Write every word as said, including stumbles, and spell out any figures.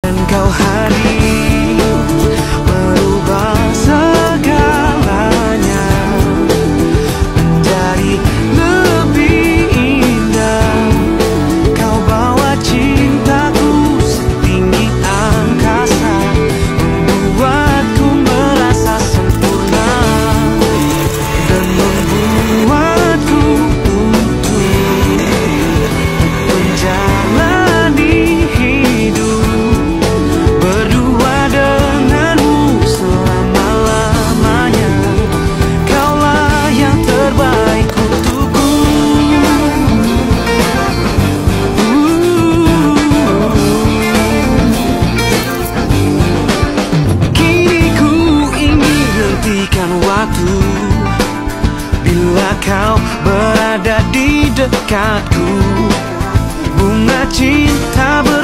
Dan kau hadir merubah segalanya menjadi lebih indah. Kau bawa cintaku setinggi angkasa, membuatku merasa sempurna dan membuatku untuk menjalani hidup berdua denganmu selama-lamanya. Kaulah yang terbaik untukku. Kini ku ingin hentikan waktu bila kau berada di dekatku. Bunga cinta